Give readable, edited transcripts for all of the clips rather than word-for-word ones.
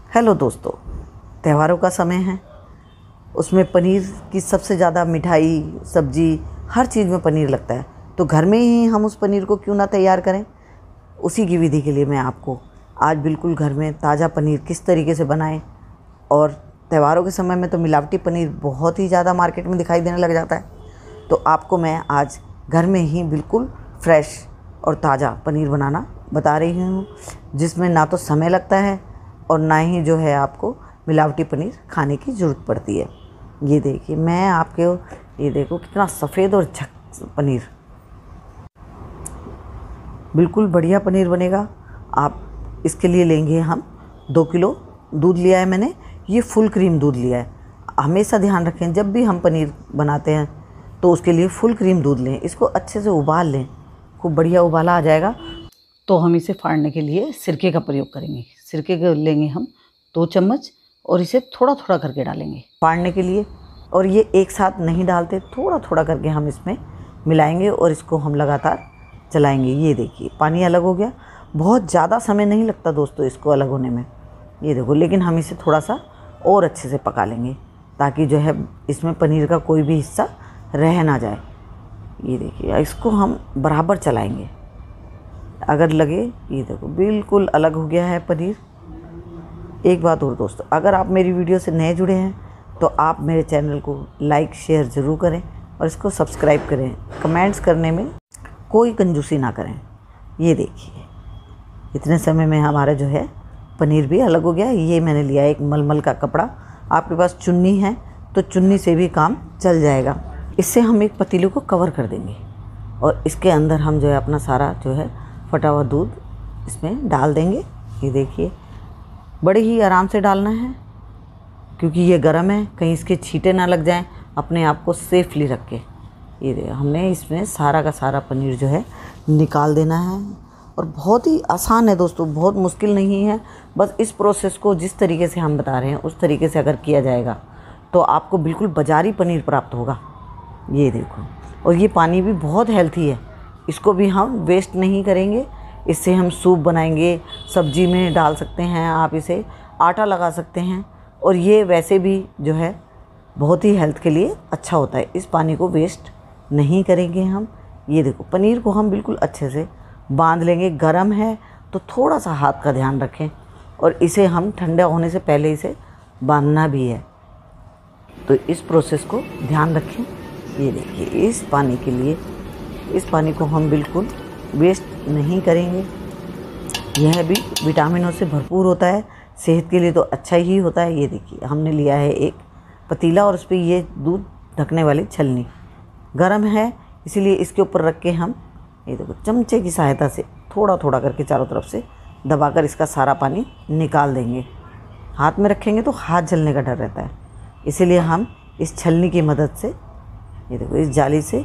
Hello दोस्तों, त्योहारों का समय है। उसमें पनीर की सबसे ज़्यादा मिठाई, सब्जी, हर चीज़ में पनीर लगता है। तो घर में ही हम उस पनीर को क्यों ना तैयार करें। उसी की विधि के लिए मैं आपको आज बिल्कुल घर में ताज़ा पनीर किस तरीके से बनाएं। और त्योहारों के समय में तो मिलावटी पनीर बहुत ही ज़्यादा मार्केट में दिखाई देने लग जाता है। तो आपको मैं आज घर में ही बिल्कुल फ्रेश और ताज़ा पनीर बनाना बता रही हूँ, जिसमें ना तो समय लगता है और ना ही जो है आपको मिलावटी पनीर खाने की ज़रूरत पड़ती है। ये देखिए, मैं आपके ये देखो कितना सफ़ेद और झक पनीर, बिल्कुल बढ़िया पनीर बनेगा। आप इसके लिए लेंगे हम 2 किलो दूध लिया है मैंने। ये फुल क्रीम दूध लिया है। हमेशा ध्यान रखें, जब भी हम पनीर बनाते हैं तो उसके लिए फुल क्रीम दूध लें। इसको अच्छे से उबाल लें, खूब बढ़िया उबाला आ जाएगा तो हम इसे फाड़ने के लिए सिरके का प्रयोग करेंगे। सिरके के लेंगे हम 2 चम्मच और इसे थोड़ा थोड़ा करके डालेंगे फाड़ने के लिए। और ये एक साथ नहीं डालते, थोड़ा थोड़ा करके हम इसमें मिलाएंगे और इसको हम लगातार चलाएंगे। ये देखिए, पानी अलग हो गया। बहुत ज़्यादा समय नहीं लगता दोस्तों इसको अलग होने में, ये देखो। लेकिन हम इसे थोड़ा सा और अच्छे से पका लेंगे ताकि जो है इसमें पनीर का कोई भी हिस्सा रह ना जाए। ये देखिए, इसको हम बराबर चलाएंगे। अगर लगे, ये देखो बिल्कुल अलग हो गया है पनीर। एक बात और दोस्तों, अगर आप मेरी वीडियो से नए जुड़े हैं तो आप मेरे चैनल को लाइक शेयर ज़रूर करें और इसको सब्सक्राइब करें। कमेंट्स करने में कोई कंजूसी ना करें। ये देखिए, इतने समय में हमारा जो है पनीर भी अलग हो गया। ये मैंने लिया एक मलमल का कपड़ा। आपके पास चुन्नी है तो चुन्नी से भी काम चल जाएगा। इससे हम एक पतीले को कवर कर देंगे और इसके अंदर हम जो है अपना सारा जो है फटा हुआ दूध इसमें डाल देंगे। ये देखिए, बड़े ही आराम से डालना है क्योंकि ये गर्म है, कहीं इसके छींटे ना लग जाएं। अपने आप को सेफली रख के ये देखिए, हमने इसमें सारा का सारा पनीर जो है निकाल देना है। और बहुत ही आसान है दोस्तों, बहुत मुश्किल नहीं है। बस इस प्रोसेस को जिस तरीके से हम बता रहे हैं उस तरीके से अगर किया जाएगा तो आपको बिल्कुल बाज़ारी पनीर प्राप्त होगा। ये देखो, और ये पानी भी बहुत हेल्थी है। इसको भी हम वेस्ट नहीं करेंगे। इससे हम सूप बनाएंगे, सब्जी में डाल सकते हैं, आप इसे आटा लगा सकते हैं। और ये वैसे भी जो है बहुत ही हेल्थ के लिए अच्छा होता है। इस पानी को वेस्ट नहीं करेंगे हम। ये देखो, पनीर को हम बिल्कुल अच्छे से बांध लेंगे। गरम है तो थोड़ा सा हाथ का ध्यान रखें और इसे हम ठंडा होने से पहले इसे बांधना भी है। तो इस प्रोसेस को ध्यान रखें। ये देखिए, इस पानी के लिए, इस पानी को हम बिल्कुल वेस्ट नहीं करेंगे। यह भी विटामिनों से भरपूर होता है, सेहत के लिए तो अच्छा ही होता है। ये देखिए, हमने लिया है एक पतीला और उस पर ये दूध ढकने वाली छलनी गरम है, इसीलिए इसके ऊपर रख के हम ये देखो चमचे की सहायता से थोड़ा थोड़ा करके चारों तरफ से दबाकर इसका सारा पानी निकाल देंगे। हाथ में रखेंगे तो हाथ जलने का डर रहता है, इसीलिए हम इस छलनी की मदद से ये देखो इस जाली से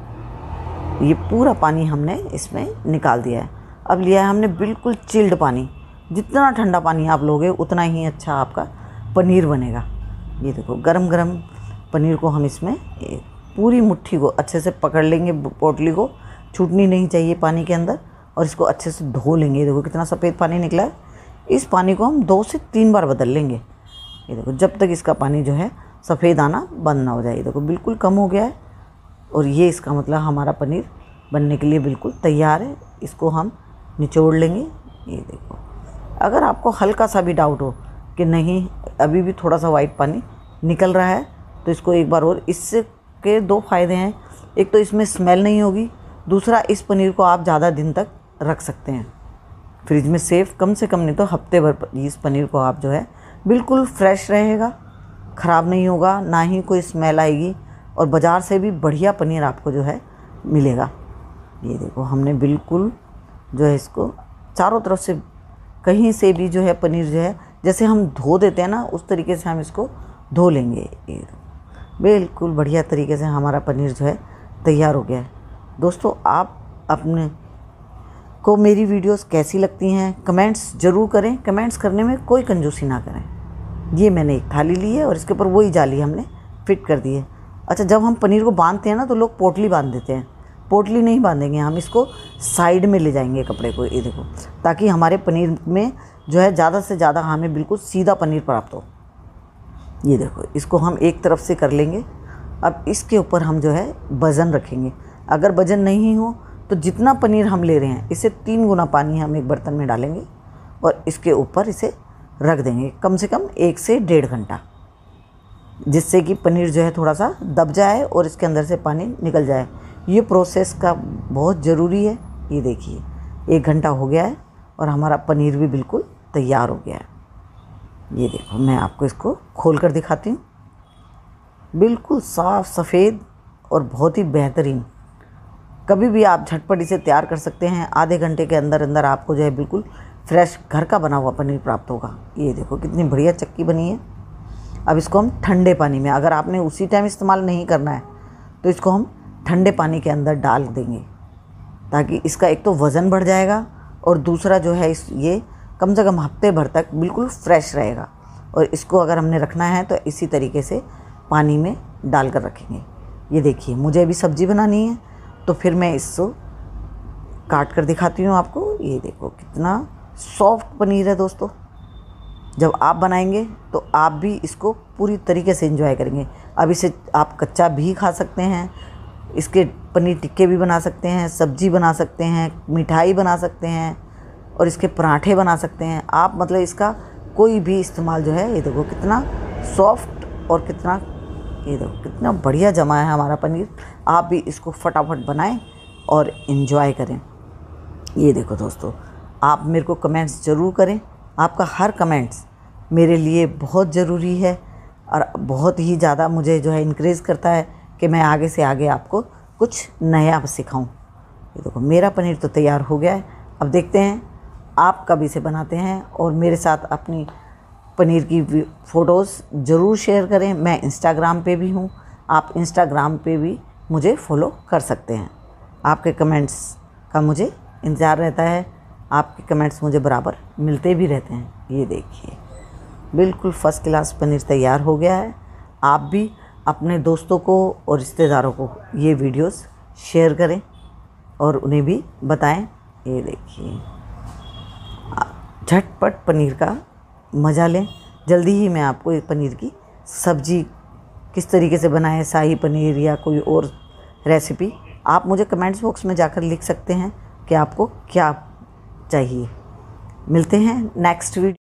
ये पूरा पानी हमने इसमें निकाल दिया है। अब लिया है हमने बिल्कुल चिल्ड पानी। जितना ठंडा पानी आप लोगे उतना ही अच्छा आपका पनीर बनेगा। ये देखो, गरम गरम पनीर को हम इसमें पूरी मुट्ठी को अच्छे से पकड़ लेंगे। पोटली को छूटनी नहीं चाहिए पानी के अंदर और इसको अच्छे से धो लेंगे। ये देखो कितना सफ़ेद पानी निकला है। इस पानी को हम 2 से 3 बार बदल लेंगे। ये देखो, जब तक इसका पानी जो है सफ़ेद आना बंद ना हो जाए। ये देखो बिल्कुल कम हो गया है और ये इसका मतलब हमारा पनीर बनने के लिए बिल्कुल तैयार है। इसको हम निचोड़ लेंगे। ये देखो, अगर आपको हल्का सा भी डाउट हो कि नहीं अभी भी थोड़ा सा वाइट पानी निकल रहा है तो इसको एक बार और। इससे के 2 फ़ायदे हैं। एक तो इसमें स्मेल नहीं होगी, दूसरा इस पनीर को आप ज़्यादा दिन तक रख सकते हैं फ्रिज में सेफ। कम से कम नहीं तो हफ्ते भर इस पनीर को आप जो है बिल्कुल फ्रेश रहेगा, ख़राब नहीं होगा, ना ही कोई स्मेल आएगी और बाज़ार से भी बढ़िया पनीर आपको जो है मिलेगा। ये देखो, हमने बिल्कुल जो है इसको चारों तरफ से कहीं से भी जो है पनीर जो है जैसे हम धो देते हैं ना उस तरीके से हम इसको धो लेंगे। ये बिल्कुल बढ़िया तरीके से हमारा पनीर जो है तैयार हो गया है। दोस्तों, आप अपने को मेरी वीडियोस कैसी लगती हैं कमेंट्स ज़रूर करें। कमेंट्स करने में कोई कंजूसी ना करें। ये मैंने एक थाली ली है और इसके ऊपर वही जाली हमने फिट कर दी है। अच्छा, जब हम पनीर को बांधते हैं ना तो लोग पोटली बांध देते हैं, पोटली नहीं बांधेंगे, हम इसको साइड में ले जाएंगे कपड़े को, ये देखो, ताकि हमारे पनीर में जो है ज़्यादा से ज़्यादा हमें बिल्कुल सीधा पनीर प्राप्त हो। ये देखो, इसको हम एक तरफ से कर लेंगे। अब इसके ऊपर हम जो है वज़न रखेंगे। अगर वज़न नहीं हो तो जितना पनीर हम ले रहे हैं इससे 3 गुना पानी हम एक बर्तन में डालेंगे और इसके ऊपर इसे रख देंगे कम से कम 1 से 1.5 घंटा, जिससे कि पनीर जो है थोड़ा सा दब जाए और इसके अंदर से पानी निकल जाए। ये प्रोसेस का बहुत ज़रूरी है। ये देखिए 1 घंटा हो गया है और हमारा पनीर भी बिल्कुल तैयार हो गया है। ये देखो, मैं आपको इसको खोल कर दिखाती हूँ। बिल्कुल साफ़ सफ़ेद और बहुत ही बेहतरीन। कभी भी आप झटपट इसे तैयार कर सकते हैं। आधे घंटे के अंदर अंदर आपको जो है बिल्कुल फ्रेश घर का बना हुआ पनीर प्राप्त होगा। ये देखो कितनी बढ़िया चक्की बनी है। अब इसको हम ठंडे पानी में, अगर आपने उसी टाइम इस्तेमाल नहीं करना है तो इसको हम ठंडे पानी के अंदर डाल देंगे, ताकि इसका एक तो वज़न बढ़ जाएगा और दूसरा जो है ये कम से कम हफ्ते भर तक बिल्कुल फ्रेश रहेगा। और इसको अगर हमने रखना है तो इसी तरीके से पानी में डाल कर रखेंगे। ये देखिए, मुझे अभी सब्ज़ी बनानी है तो फिर मैं इसको काट कर दिखाती हूँ आपको। ये देखो कितना सॉफ्ट पनीर है दोस्तों। जब आप बनाएंगे तो आप भी इसको पूरी तरीके से एंजॉय करेंगे। अब इसे आप कच्चा भी खा सकते हैं, इसके पनीर टिक्के भी बना सकते हैं, सब्जी बना सकते हैं, मिठाई बना सकते हैं और इसके पराठे बना सकते हैं आप। मतलब इसका कोई भी इस्तेमाल जो है, ये देखो कितना सॉफ्ट और कितना, ये देखो कितना बढ़िया जमा है हमारा पनीर। आप भी इसको फटाफट बनाएं और इन्जॉय करें। ये देखो दोस्तों, आप मेरे को कमेंट्स ज़रूर करें। आपका हर कमेंट्स मेरे लिए बहुत ज़रूरी है और बहुत ही ज़्यादा मुझे जो है इनक्रेज करता है कि मैं आगे से आगे आपको कुछ नया सिखाऊं। ये देखो मेरा पनीर तो तैयार हो गया है। अब देखते हैं आप कब इसे बनाते हैं और मेरे साथ अपनी पनीर की फ़ोटोज़ ज़रूर शेयर करें। मैं इंस्टाग्राम पे भी हूँ, आप इंस्टाग्राम पे भी मुझे फॉलो कर सकते हैं। आपके कमेंट्स का मुझे इंतज़ार रहता है, आपके कमेंट्स मुझे बराबर मिलते भी रहते हैं। ये देखिए बिल्कुल फ़र्स्ट क्लास पनीर तैयार हो गया है। आप भी अपने दोस्तों को और रिश्तेदारों को ये वीडियोस शेयर करें और उन्हें भी बताएं। ये देखिए झटपट पनीर का मज़ा लें। जल्दी ही मैं आपको एक पनीर की सब्ज़ी किस तरीके से बनाएं, शाही पनीर या कोई और रेसिपी, आप मुझे कमेंट्स बॉक्स में जाकर लिख सकते हैं कि आपको क्या चाहिए। मिलते हैं नेक्स्ट वीडियो।